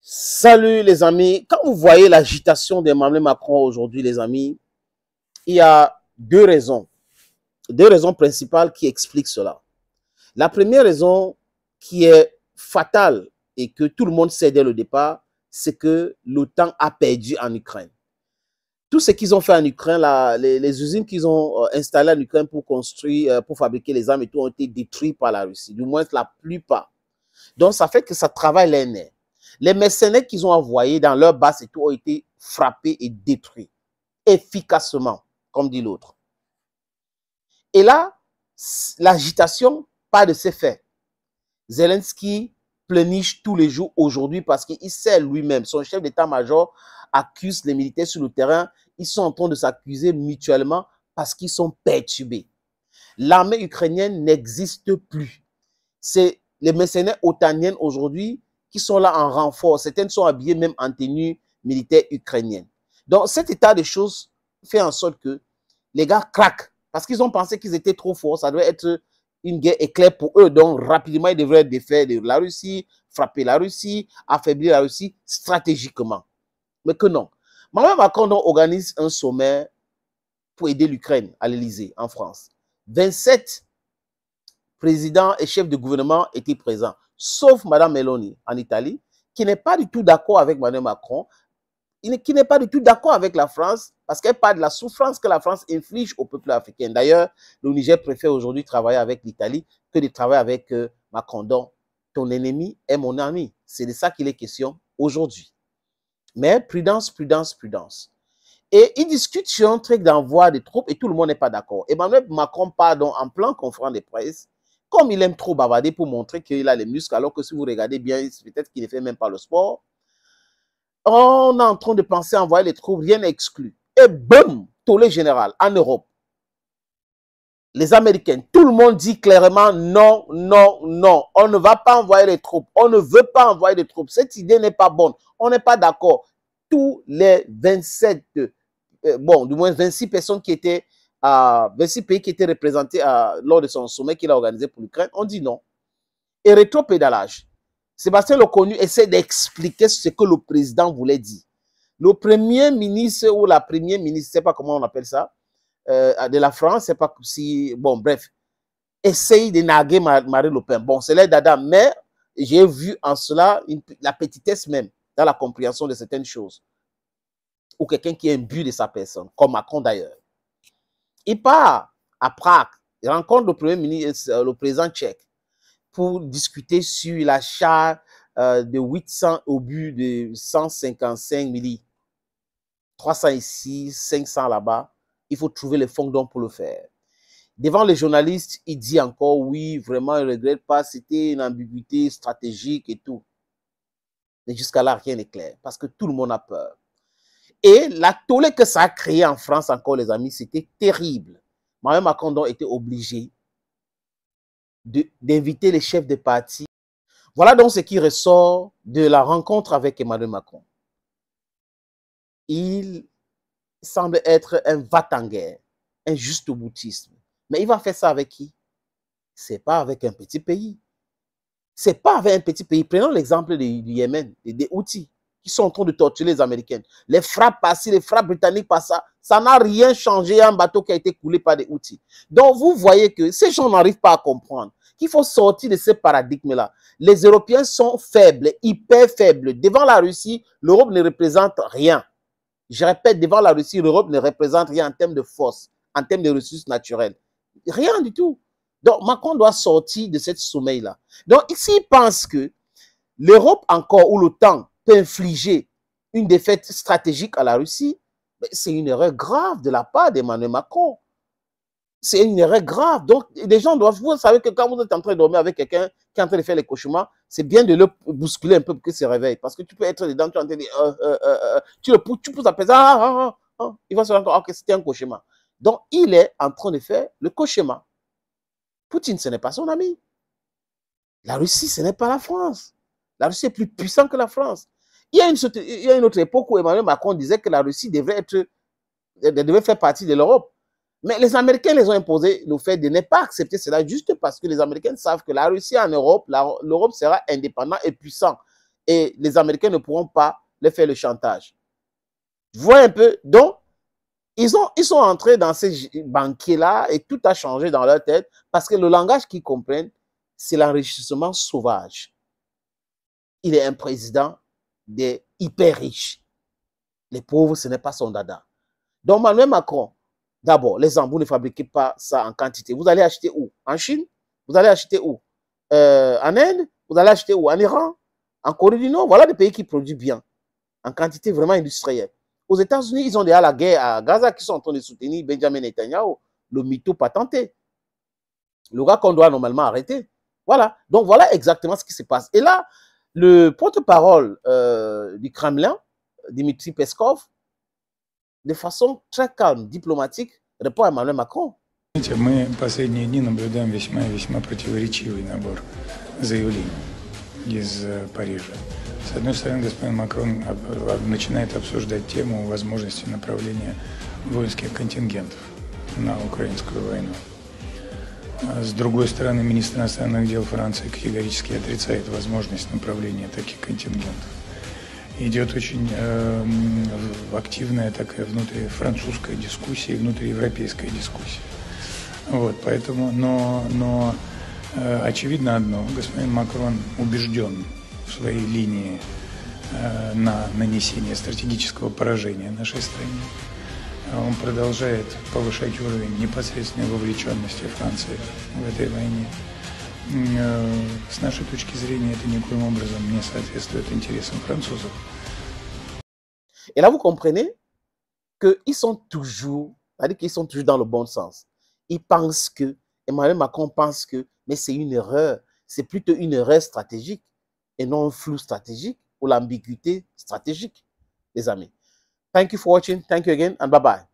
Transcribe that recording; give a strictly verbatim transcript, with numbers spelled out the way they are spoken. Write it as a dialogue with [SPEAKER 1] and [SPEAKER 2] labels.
[SPEAKER 1] Salut les amis, quand vous voyez l'agitation d'Emmanuel Macron aujourd'hui les amis, il y a deux raisons, deux raisons principales qui expliquent cela. La première raison qui est fatale et que tout le monde sait dès le départ, c'est que l'OTAN a perdu en Ukraine. Tout ce qu'ils ont fait en Ukraine, là, les, les usines qu'ils ont euh, installées en Ukraine pour construire, euh, pour fabriquer les armes et tout ont été détruites par la Russie, du moins la plupart. Donc ça fait que ça travaille les nerfs. Les mercenaires qu'ils ont envoyés dans leur base et tout ont été frappés et détruits efficacement, comme dit l'autre. Et là, l'agitation part de ces faits. Zelensky pleurniche tous les jours aujourd'hui parce qu'il sait lui-même, son chef d'état-major accuse les militaires sur le terrain, ils sont en train de s'accuser mutuellement parce qu'ils sont perturbés. L'armée ukrainienne n'existe plus. C'est les mercenaires otaniennes aujourd'hui qui sont là en renfort. Certaines sont habillées même en tenue militaire ukrainienne. Donc, cet état de choses fait en sorte que les gars craquent parce qu'ils ont pensé qu'ils étaient trop forts. Ça doit être une guerre éclair pour eux. Donc, rapidement, ils devraient défaire la Russie, frapper la Russie, affaiblir la Russie stratégiquement. Mais que non. Emmanuel Macron organise un sommet pour aider l'Ukraine à l'Élysée, en France. vingt-sept présidents et chefs de gouvernement étaient présents, sauf Mme Meloni en Italie, qui n'est pas du tout d'accord avec Emmanuel Macron, qui n'est pas du tout d'accord avec la France, parce qu'elle parle de la souffrance que la France inflige au peuple africain. D'ailleurs, le Niger préfère aujourd'hui travailler avec l'Italie que de travailler avec euh, Macron. Donc, ton ennemi est mon ami. C'est de ça qu'il est question aujourd'hui. Mais prudence, prudence, prudence. Et ils discutent sur un truc d'envoi des troupes et tout le monde n'est pas d'accord. Emmanuel Macron part donc en plein conférence de presse, comme il aime trop bavarder pour montrer qu'il a les muscles, alors que si vous regardez bien, peut-être qu'il ne fait même pas le sport. On est en train de penser à envoyer les troupes, rien n'est exclu. Et boum, tollé général en Europe. Les Américains, tout le monde dit clairement non, non, non. On ne va pas envoyer les troupes. On ne veut pas envoyer les troupes. Cette idée n'est pas bonne. On n'est pas d'accord. Tous les vingt-sept, euh, bon, du moins vingt-six personnes qui étaient, euh, vingt-six pays qui étaient représentés euh, lors de son sommet qu'il a organisé pour l'Ukraine, on dit non. Et rétro-pédalage. Sébastien Lecornu essaie d'expliquer ce que le président voulait dire. Le premier ministre ou la première ministre, je ne sais pas comment on appelle ça, euh, de la France, c'est pas si, bon, bref, essaye de narguer Marine Le Pen. Bon, c'est l'air d'Adam, mais j'ai vu en cela une, la petitesse même dans la compréhension de certaines choses. Ou quelqu'un qui est imbu de sa personne, comme Macron d'ailleurs. Il part à Prague, il rencontre le premier ministre, le président tchèque, pour discuter sur l'achat euh, de huit cents obus de cent cinquante-cinq millimètres. trois cents ici, cinq cents là-bas. Il faut trouver les fonds pour le faire. Devant les journalistes, il dit encore, oui, vraiment, il ne regrette pas, c'était une ambiguïté stratégique et tout. Mais jusqu'à là, rien n'est clair, parce que tout le monde a peur. Et la tollée que ça a créé en France, encore les amis, c'était terrible. Emmanuel Macron était obligé d'inviter les chefs de parti. Voilà donc ce qui ressort de la rencontre avec Emmanuel Macron. Il semble être un va-t-en-guerre, un juste-boutisme. Mais il va faire ça avec qui? Ce n'est pas avec un petit pays. Ce n'est pas avec un petit pays. Prenons l'exemple du Yémen, des Houthis, qui sont en train de torturer les Américains. Les frappes par-ci, les frappes britanniques par-ça, ça n'a rien changé à un bateau qui a été coulé par des Houthis. Donc vous voyez que ces gens n'arrivent pas à comprendre qu'il faut sortir de ce paradigme-là. Les Européens sont faibles, hyper faibles. Devant la Russie, l'Europe ne représente rien. Je répète, devant la Russie, l'Europe ne représente rien en termes de force, en termes de ressources naturelles. Rien du tout. Donc, Macron doit sortir de cette sommeil-là. Donc, ici, il pense que l'Europe encore, ou l'OTAN, peut infliger une défaite stratégique à la Russie, c'est une erreur grave de la part d'Emmanuel Macron. C'est une erreur grave. Donc, les gens doivent... Vous savez que quand vous êtes en train de dormir avec quelqu'un qui est en train de faire les cauchemars, c'est bien de le bousculer un peu pour qu'il se réveille. Parce que tu peux être dedans, tu es en train de dire... Euh, euh, euh, tu le pousses, tu pousses à peser. Ah, ah, ah, ah, il va se rendre compte que c'était un cauchemar. Donc, il est en train de faire le cauchemar. Poutine, ce n'est pas son ami. La Russie, ce n'est pas la France. La Russie est plus puissante que la France. Il y a une, il y a une autre époque où Emmanuel Macron disait que la Russie devrait, être, devrait faire partie de l'Europe. Mais les Américains les ont imposé le fait de ne pas accepter cela juste parce que les Américains savent que la Russie en Europe, l'Europe sera indépendante et puissante. et les Américains ne pourront pas leur faire le chantage. Vous voyez un peu? Donc, ils, ont, ils sont entrés dans ces banquiers-là et tout a changé dans leur tête parce que le langage qu'ils comprennent, c'est l'enrichissement sauvage. Il est un président des hyper riches. Les pauvres, ce n'est pas son dada. Donc, Emmanuel Macron, d'abord, les embouts, ne fabriquez pas ça en quantité. Vous allez acheter où? En Chine? Vous allez acheter où? euh, En Inde? Vous allez acheter où? En Iran? En Corée du Nord? Voilà des pays qui produisent bien, en quantité vraiment industrielle. Aux États-Unis, ils ont déjà la guerre à Gaza qui sont en train de soutenir Benjamin Netanyahu, le mytho patenté. Le gars qu'on doit normalement arrêter. Voilà. Donc, voilà exactement ce qui se passe. Et là, le porte-parole euh, du Kremlin, Dmitry Peskov, de façon très calme, diplomatique, répond à Emmanuel Macron.
[SPEAKER 2] Мы последние дни наблюдаем весьма-весьма противоречивый набор заявлений из Парижа. С одной стороны, господин Макрон начинает обсуждать тему возможности направления воинских контингентов на украинскую войну. С другой стороны, министр иностранных дел Франции категорически отрицает возможность направления таких контингентов. Идет очень э, активная такая внутри-французская дискуссия и внутриевропейская дискуссия. Вот, поэтому, но, но э, очевидно одно, господин Макрон убежден в своей линии э, на нанесение стратегического поражения нашей стране. Он продолжает повышать уровень непосредственной вовлеченности Франции в этой войне. С нашей точки зрения, это никоим образом не соответствует интересам французов.
[SPEAKER 1] Et là, vous comprenez qu'ils sont toujours, c'est-à-dire qu'ils sont toujours dans le bon sens. Ils pensent que, Emmanuel Macron pense que, mais c'est une erreur, c'est plutôt une erreur stratégique et non un flou stratégique ou l'ambiguïté stratégique, les amis. Thank you for watching. Thank you again and bye-bye.